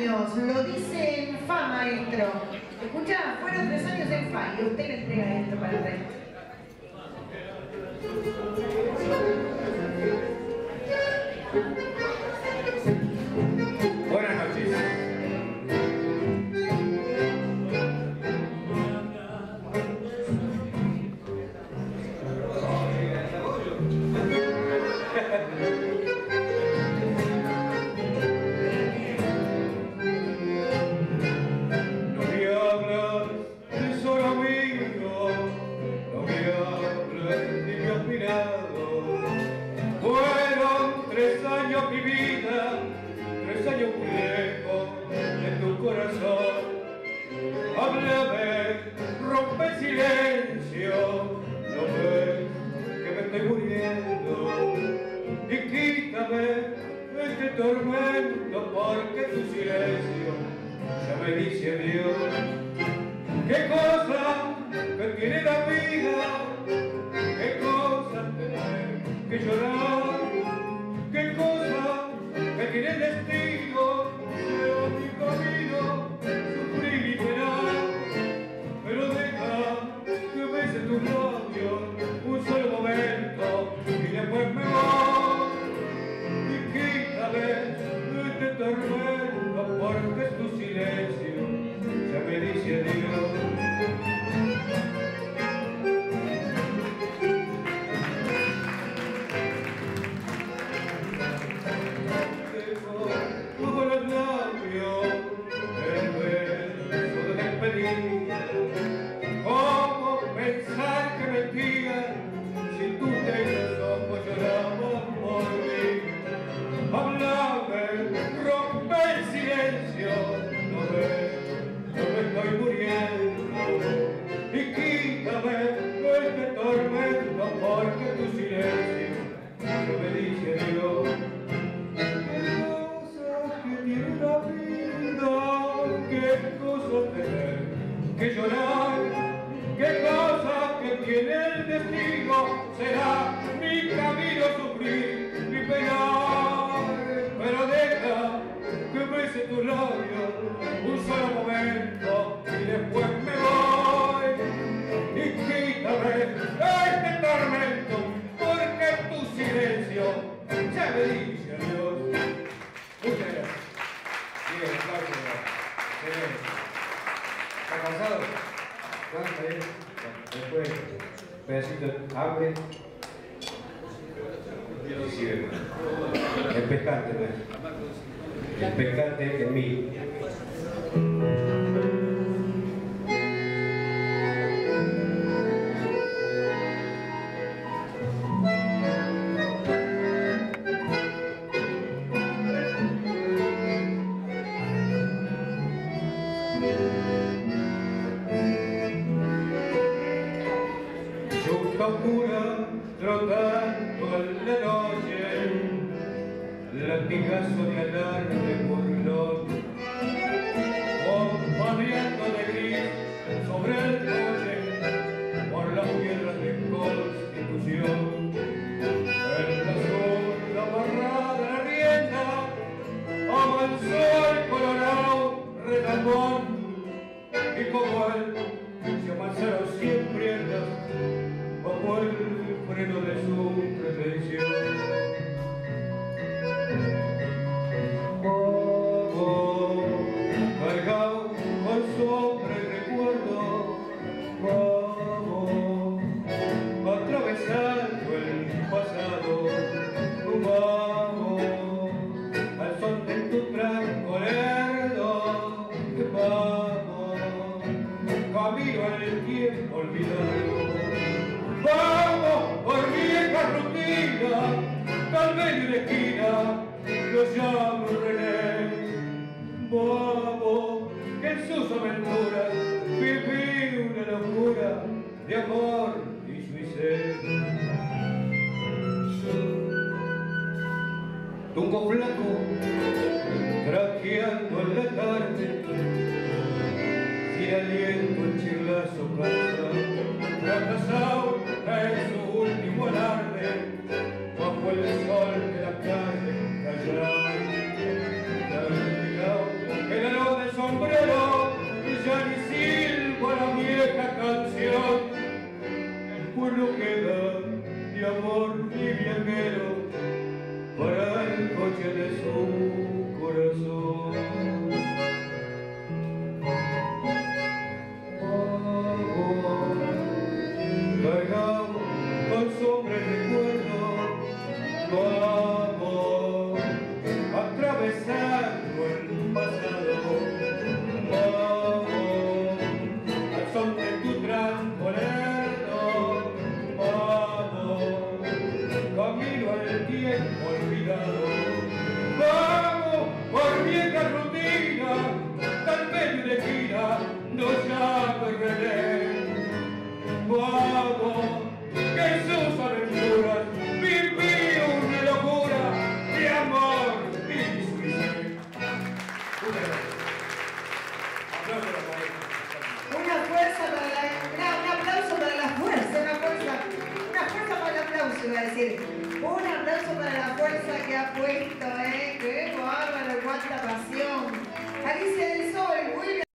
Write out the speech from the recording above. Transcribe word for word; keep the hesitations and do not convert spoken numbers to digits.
años, lo dice en F A, maestro. Escuchá, fueron tres años en F A y usted le entrega esto para el resto. Buenas noches. No me hablas de solo amigo, no me hablas de mi aspirado. Fueron tres años mi vida, tres años muy lejos de tu corazón. Háblame, rompe el silencio, no ves que me estoy muriendo. Y quítame este tormento porque tu silencio ya me dice adiós. Qué cosa que tiene la vida, qué cosa tener que llorar, qué cosa que tiene el destino, sea mi camino, sufrir y penar. Pero deja que bese tus labios un solo momento y después me voy. Y quítame este tormento porque tu silencio ya me dice adiós. Bajo los labios el beso de despedida. ¿Cómo pensar que mentía si tú tenías ojos llorabas por mí? Háblame, rompe el silencio, no ves, no me estoy muriendo. Y quítame este tormento porque tu silencio no me dice Dios. Tiene la vida, qué cosa tener que llorar, qué cosa que tiene el destino, será mi camino sufrir, mi penar. Pero deja que bese tus labios un solo momento y después me voy. Y quítame este tormento porque tu silencio ya me dice adiós. Muchas gracias. Bien, gracias. ¿Está cansado? ¿Cuánto es? Después, pedacito de hambre. Sí, sí, el pescante, ¿no? El pescante en mí. Oscura, trotando en la noche, latigazo de alarde burlón, bombardeando de gris sobre el coche, por las tierras de Constitución. En la zurda amarrada la rienda, avanzó el colorado retambón, y como él se avanzaron cien prendas bajo el freno de su pretensión. Bobo, cargado con sombra y recuerdo, vamos, atravesando el pasado, vamos, al son de tu tranco lerdo, vamos, camino al tiempo olvidado. Vamos por vieja rutina, tal vez en la esquina lo llamo René. Vamos, que en sus aventuras viví una locura de amor y suicidio. Tunco flaco, traqueando en la tarde, sin aliento el chirlazo cansado, fracasado en su último alarde, bajo el sol de la calle callado, el noche de su corazón. Vamos, cargamos con sombra y recuerdo, vamos, atravesando el pasado, vamos, al son de tu trampolino, vamos, camino al tiempo olvidado, vamos, por vieja rutina, tan medio de esquina, nos llama el relé. Vamos, que sus aventuras viví una locura de amor y suicidio. Una fuerza para la... Una, un aplauso para la fuerza, una fuerza, una fuerza para el aplauso, iba a decir. Un aplauso para la fuerza que ha puesto, ¿eh? ¡Qué bárbaro! ¡Cuánta pasión!